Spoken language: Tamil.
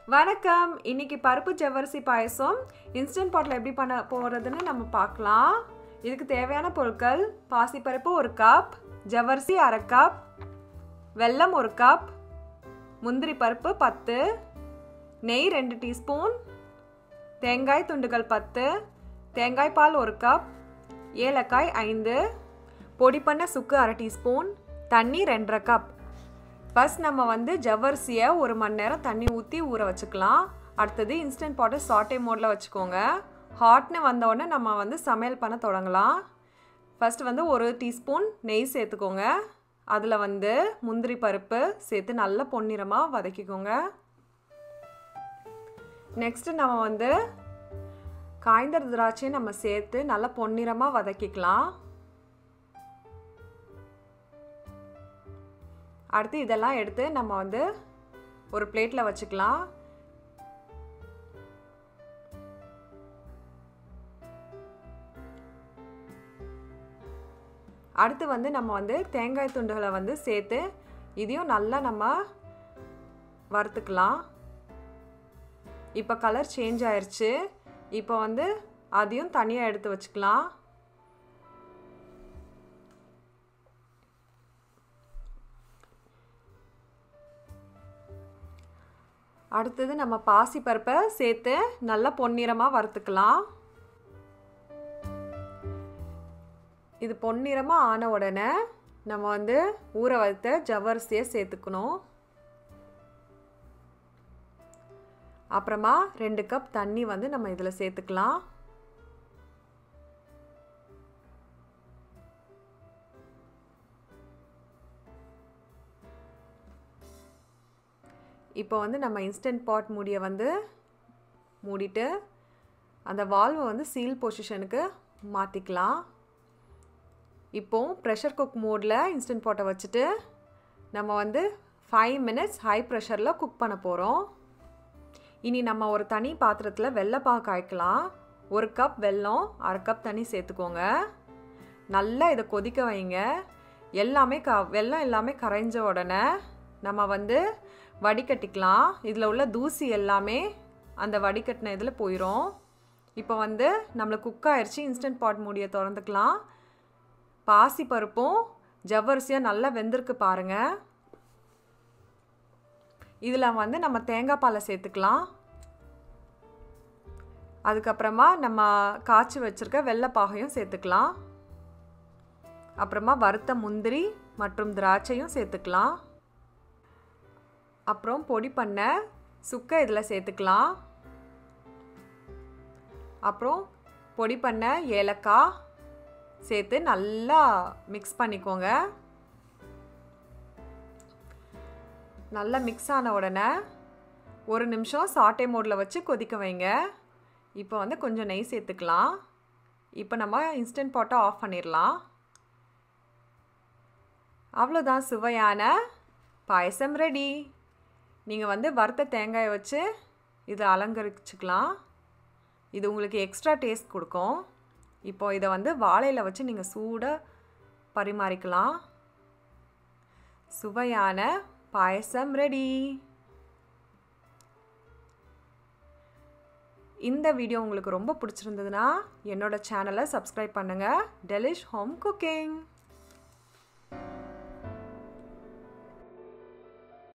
வணக்கம். இன்னைக்கு பருப்பு ஜவ்வரிசி பாயசம் இன்ஸ்டன்ட் பாட்ல எப்படி பண்ண போறதுன்னு நம்ம பார்க்கலாம். இதுக்கு தேவையான பொருட்கள்: பாசிப்பருப்பு 1 கப், ஜவ்வரிசி 1/2 கப், வெல்லம் 1 கப், முந்திரி பருப்பு 10, நெய் 2 டீஸ்பூன், தேங்காய் துண்டுகள் 10, தேங்காய் பால் 1 கப், ஏலக்காய் 5, பொடி பண்ண சுக்கு 1/2 டீஸ்பூன், தண்ணி 2.5 கப். ஃபர்ஸ்ட் நம்ம ஜவ்வரிசியை 1 மணி நேரம் தண்ணி ஊற்றி ஊற வச்சுக்கலாம். அடுத்தது இன்ஸ்டன்ட் பாட்டை சாட்டே மோடில் வச்சுக்கோங்க. ஹாட்னு வந்தோடனே நம்ம சமையல் பண்ண தொடங்கலாம். ஃபர்ஸ்ட் 1 டீஸ்பூன் நெய் சேர்த்துக்கோங்க. அதில் முந்திரி பருப்பு சேர்த்து நல்லா பொன்னிறமாக வதக்கிக்கோங்க. நெக்ஸ்ட்டு நம்ம காய்ந்த திராட்சையை நம்ம சேர்த்து நல்லா பொன்னிறமாக வதக்கிக்கலாம். அடுத்து இதெல்லாம் எடுத்து நம்ம ஒரு பிளேட்டில் வச்சுக்கலாம். அடுத்து நம்ம தேங்காய் துண்டுகளை சேர்த்து இதையும் நல்லா நம்ம வறுத்துக்கலாம். இப்போ கலர் சேஞ்ச் ஆயிடுச்சு. இப்போ அதையும் தனியாக எடுத்து வச்சுக்கலாம். அடுத்தது நம்ம பாசி பருப்பை சேர்த்து நல்லா பொன்னிறமாக வறுத்துக்கலாம். இது பொன்னிறமாக ஆன உடனே நம்ம ஊற வைத்த ஜவ்வரிசியை சேர்த்துக்கணும். அப்புறமா 2 கப் தண்ணி நம்ம இதில் சேர்த்துக்கலாம். இப்போ நம்ம இன்ஸ்டன்ட் பாட் மூடியை மூடிட்டு அந்த வால்வை சீல் பொசிஷனுக்கு மாற்றிக்கலாம். இப்போ ப்ரெஷர் குக் மோடில் இன்ஸ்டன்ட் பாட்டை வச்சுட்டு நம்ம 5 மினிட்ஸ் ஹை ப்ரெஷரில் குக் பண்ண போகிறோம். இனி நம்ம ஒரு தனி பாத்திரத்தில் வெள்ளைப்பாகு காய்க்கலாம். 1 கப் வெல்லம், 1/2 கப் தண்ணி சேர்த்துக்கோங்க. நல்லா இதை கொதிக்க வைங்க. வெல்லம் எல்லாமே கரைஞ்ச உடனே நம்ம வடிகட்டிக்கலாம். இதில் உள்ள தூசி எல்லாமே அந்த வடிகட்டின இதில் போயிடும். இப்போ நம்மளுக்கு குக் ஆயிடுச்சு. இன்ஸ்டன்ட் பாட் மூடியை திறந்துக்கலாம். பாசி பருப்பும் ஜவ்வரிசியாக நல்லா வெந்திருக்கு பாருங்கள். இதில் நம்ம தேங்காய் பாலை சேர்த்துக்கலாம். அதுக்கப்புறமா நம்ம காய்ச்சி வச்சுருக்க வெள்ளைப்பாகையும் சேர்த்துக்கலாம். அப்புறமா வறுத்த முந்திரி மற்றும் திராட்சையும் சேர்த்துக்கலாம். அப்புறம் பொடி பண்ண சுக்கை இதில் சேர்த்துக்கலாம். அப்புறம் பொடி பண்ண ஏலக்காய் சேர்த்து நல்லா மிக்ஸ் பண்ணிக்கோங்க. நல்லா மிக்ஸ் ஆன உடனே 1 நிமிஷம் சாட்டே மோடில் வச்சு கொதிக்க வைங்க. இப்போ கொஞ்சம் நெய் சேர்த்துக்கலாம். இப்போ நம்ம இன்ஸ்டன்ட் பாட்டை ஆஃப் பண்ணிடலாம். அவ்வளோதான், சுவையான பாயசம் ரெடி. நீங்கள் வறுத்த தேங்காயை வச்சு இதை அலங்கரிச்சுக்கலாம். இது உங்களுக்கு எக்ஸ்ட்ரா டேஸ்ட் கொடுக்கும். இப்போ இதை வாழையில் வச்சு நீங்கள் சூடாக பரிமாறிக்கலாம். சுவையான பாயசம் ரெடி. இந்த வீடியோ உங்களுக்கு ரொம்ப பிடிச்சிருந்ததுன்னா என்னோட சேனலை சப்ஸ்கிரைப் பண்ணுங்கள். Delish home cooking.